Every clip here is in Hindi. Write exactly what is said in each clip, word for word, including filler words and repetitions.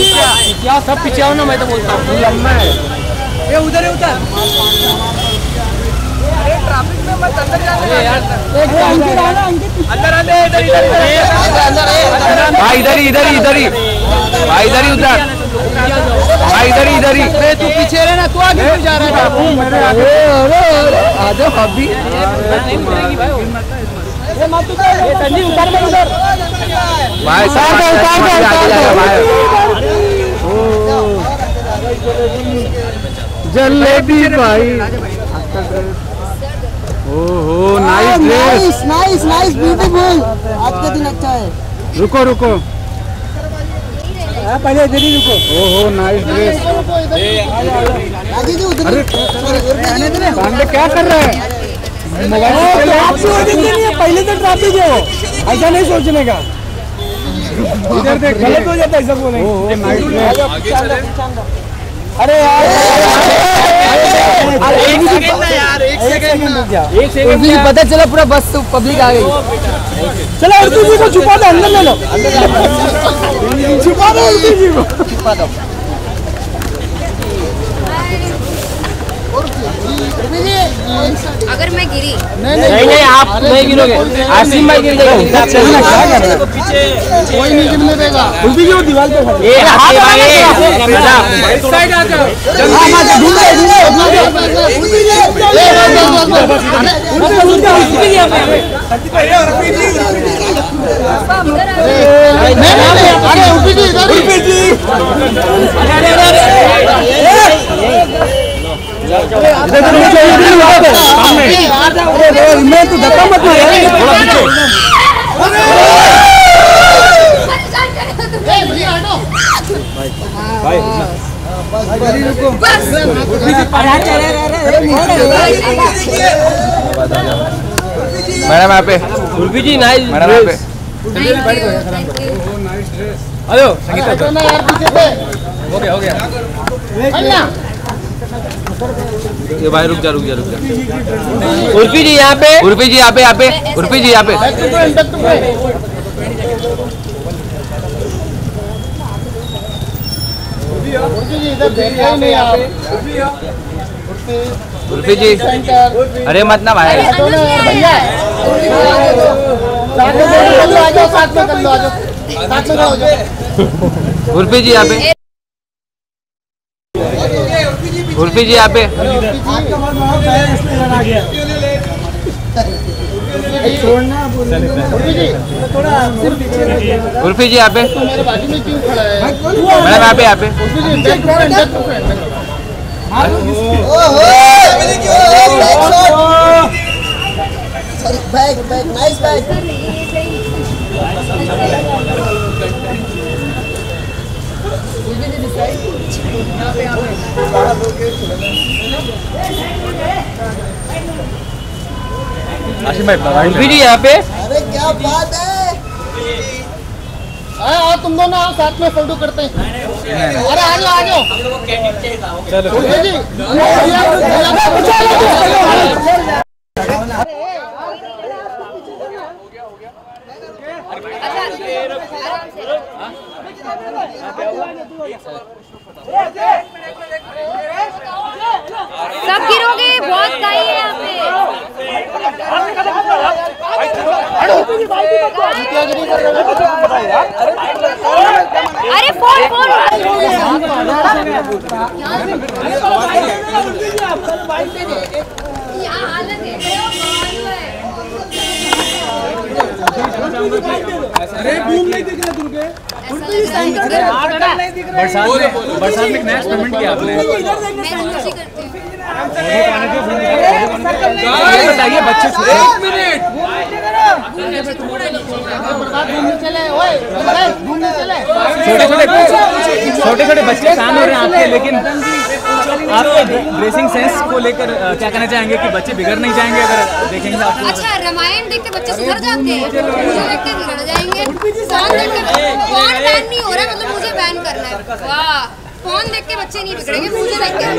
क्या सब पीछे आओ ना, मैं तो बोलता हूँ लम्बा है ये। उधर है उधर। अरे ट्रैफिक में मत अंदर जाने यार। अंदर आने इधर इधर भाई, इधर ही इधर ही इधर ही भाई, इधर ही उधर भाई, इधर ही इधर ही। तू पीछे रहना, तू आगे क्यों जा रहा है? आ जाओ अभी। भाई साहब जलेबी भाई। ओहो nice dress, nice nice beautiful. आज का दिन अच्छा है। रुको रुको पहले इधर ही रुको। ओहो नाइस ड्रेस। अरे क्या कर रहे हैं? मोबाइल पहले तो ट्रैफिक है, ऐसा नहीं सोचने का। इधर देख, गलत हो जाता है सब बोले। ओहो नाइस ड्रेस। अरे यार एक सेकंड यार, एक सेकंड रुक जा। एक सेकंड पता चला पूरा बस पब्लिक आ गई। चलो उर्फी जी को छुपा दो, अंदर ले लो, छुपा दो उर्फी जी को, छुपा दो। अगर मैं गिरी नहीं नहीं, नहीं आप नहीं गिरोगे, आसिम भाई गिर जाएगा। चलना क्या कर रहे हो? पीछे कोई नहीं गिरने देगा। उल्टी की वो दीवार पे खड़े। ए हाथ आगे साइड आ जाओ। हां मत ढूंढो ढूंढो ढूंढो। अरे उल्टी जी, उल्टी जी। मैं तो धक्का मत मार, थोड़ा पीछे। भाई मैडम यहाँ पे उर्फी जी नाइस मैडम यहाँ पे। हेलो संगीता हो गया हो गया। ये भाई रुक जा रुक जा रुक जा। उर्फी जी यहाँ पे, उर्फी जी यहाँ पे, यहाँ पे उर्फी जी यहाँ पे। उर्फी जी अरे मत ना भाई। उर्फी जी यहाँ पे, उर्फी जी यहाँ पे। उर्फी जी यहाँ पे, मैडम यहाँ पे, यहाँ पे। Bag bag nice bag. Ashim भाई उर्फी जी यहाँ पे। अरे क्या बात है। आओ तुम दोनों आओ, साथ में फोटो करते हैं। अरे आ जाओ आ जाओ। चलो जी सब गिरोगे, बहुत सही है यहाँ पे। अरे फोन फोन यहाँ हालत है। अरे बूम नहीं दिख रहा तुमके। बरसात में बरसात में नया एक्सपेरिमेंट किया आपने। बताइए बच्चे छोटे छोटे छोटे छोटे बच्चे काम हो रहे हैं आपके, लेकिन आपके ड्रेसिंग सेंस को लेकर क्या कहना चाहेंगे कि बच्चे बिगड़ नहीं जाएंगे अगर देखेंगे आपको? अच्छा, रामायण देख के बच्चे सुधर जाते हैं, मुझे देख के बिगड़ जाएंगे। फोन देख के फोन बैन नहीं हो रहा, मतलब मुझे बैन करना है। वाह, फोन देख के बच्चे नहीं बिगड़ेंगे, मुझे देख के।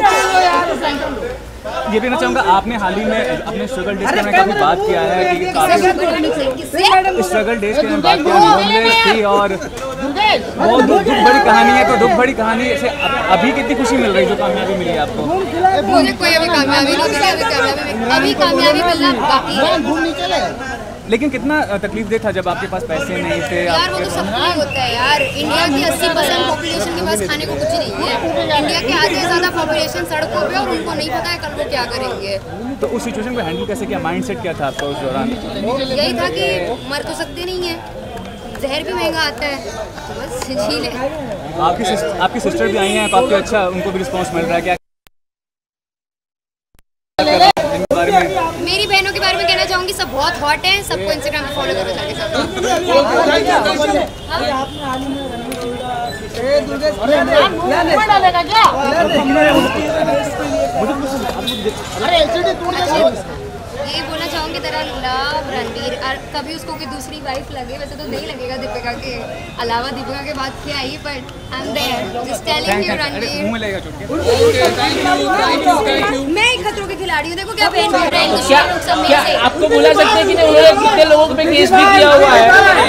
ये भी मैं चाहूँगा, आपने हाल ही में अपने स्ट्रगल डेज के बारे में काफी बात किया है कि काफी स्ट्रगल डेज के बारे में बात किया थी और बहुत दुख दुख भरी कहानी है, तो दुख भरी कहानी से अभी कितनी खुशी मिल रही है जो कामयाबी मिली है आपको? मुझे कोई अभी कामयाबी नहीं मिली, अभी कामयाबी अभी कामयाबी मिलना बाकी है। लेकिन कितना तकलीफ दे था जब आपके पास पैसे नहीं थे? यार वो तो सबको ही होता है यार। इंडिया की अस्सी परसेंट पॉपुलेशन के पास खाने को कुछ नहीं है। इंडिया के आधे से ज्यादा पॉपुलेशन सड़कों पे, और उनको नहीं पता है कल वो क्या करेंगे। तो उस सिचुएशन को हैंडल कैसे किया? माइंडसेट क्या था आपका उस दौरान? यही था कि मर तो सकते नहीं है, जहर भी महंगा आता है, तो बस झीले। आपकी सिस्टर, आपकी सिस्टर भी आई हैं काफ़ी अच्छा, उनको भी रिस्पॉन्स मिल रहा है क्या इनके बारे में? मेरी बहनों के बारे में कहना चाहूँगी, सब बहुत हॉट हैं, सबको इंस्टाग्राम पे फॉलो करो जाके सब। ये बोलना चाहूँगी तेरा लव रणवीर, और कभी उसको कोई दूसरी वाइफ लगे, वैसे तो नहीं लगेगा दीपिका के अलावा, दीपिका के बाद क्या आई, but I am there just telling you Ranveer. मुंह में लगेगा चोट के। मैं एक खतरों की खिलाड़ी हूँ, देखो क्या पहन के रहे हैं क्या क्या आपको बुला सकते हैं कि नहीं? उन्होंने कितने लोगों पे केस भी किया हुआ है।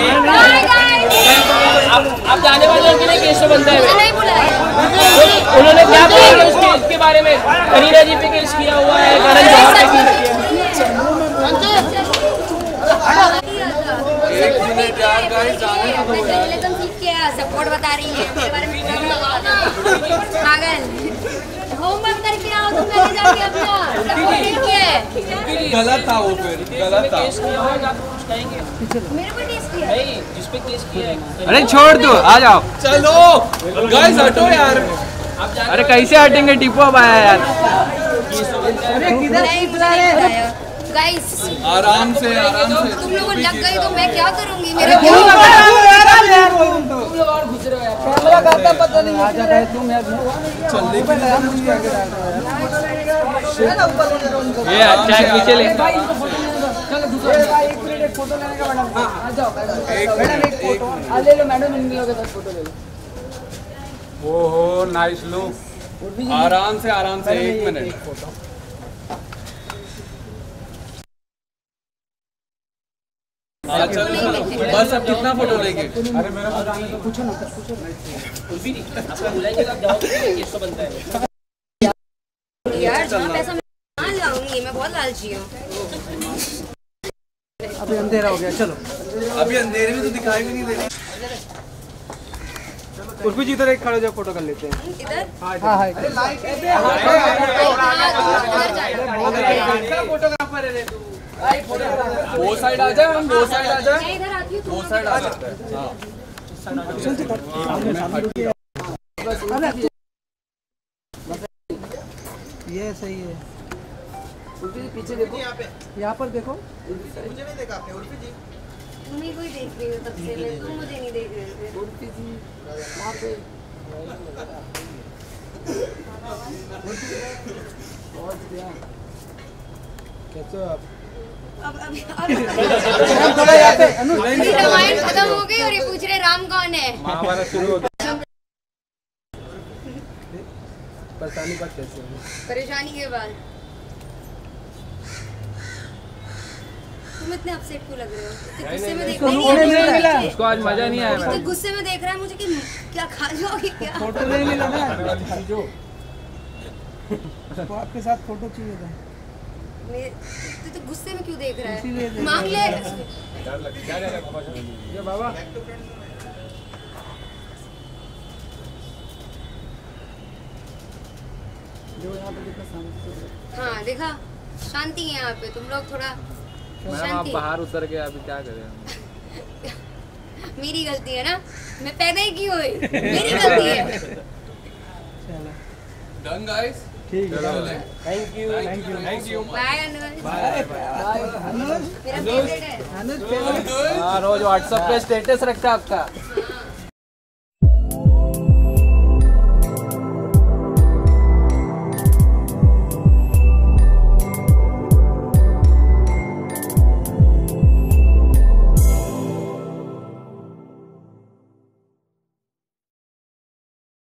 आप आप जाने वाले हैं कि नहीं? केस तो बनता है। नहीं बुलाया उन्होंने क्या बोला उस केस के बारे में? करीना जी पे केस किया हुआ है, करण जौहर पे केस किया। सपोर्ट बता रही है मेरे बारे में, पागल होमवर्क करके आओ तुम, पहले जाके अपना सपोर्ट किया। गलत था वो, फिर गलत था। मेरे को टेस्ट किया नहीं, जिस पे केस किया है। अरे छोड़ दो, आ जाओ। चलो गाइस हटो यार। अरे कैसे हटेंगे? टिपो अब आया यार। गाइस आराम से आराम से। तुम लोगों लग गई तो मैं क्या करूंगी? मेरे ये अच्छा है, पीछे ले। ओहो नाइस लुक। आराम से आराम से, एक मिनट। अच्छा बस अब कितना फोटो लेंगे? अरे मेरा पूछो ना, पूछो आपको बुलाएंगे आप जाओगे, केस तो बनता है। यार जहाँ पैसा मैं कहाँ लाऊंगी, मैं बहुत लालची हूँ। अभी अंधेरा हो गया, चलो। अभी अंधेरे में तो दिखाई भी नहीं दे रही। उर्फी जी इधर एक खड़े जाओ, फोटो कर लेते हैं। इधर हाँ हाँ फोटोग्राफर है तू। वो साइड आ जाए, हम वो साइड आ जाए, मैं इधर आती हूँ, वो साइड आ जाते हैं। ये सही है। पीछे देखो, यहाँ पर देखो। मुझे नहीं देखा आपने उर्फी जी? तुम्हें कोई देख रही हो तब से, मैं तुम मुझे नहीं देख रहे थे। उर्फी जी यहाँ पे कैसे हो आप? अब अब रामायण खत्म हो गई और ये पूछ रहे राम कौन है? महाभारत शुरू हो गया। परेशानी बात कैसे है? परेशानी के बाद तुम इतने अपसेट क्यों लग रहे हो? इतने गुस्से में देख रहे हो? उसको आज मजा नहीं आया। इतने गुस्से में देख रहा है मुझे कि क्या खा जाओगे क्या? फोटो नहीं मिला ना जो तो आपके साथ फोटो चाहिए था। मैं तू तो गुस्से में क्यों देख रहा इसीलिए है? देख मांग ले। ये बाबा जो यहाँ पे देखा शांति। हाँ देखा, शांति है यहाँ पे। तुम लोग थोड़ा मैडम आप शांति। बाहर उतर के अभी क्या करें? मेरी गलती है ना, मैं पैदा ही की हुई, मेरी गलती है। चलो डन गाइस, ठीक है, thank you thank you thank you. Bye Anuj. Anuj मेरा फेवरेट है। अनुज हाँ रोज व्हाट्सएप पे स्टेटस रखता है आपका।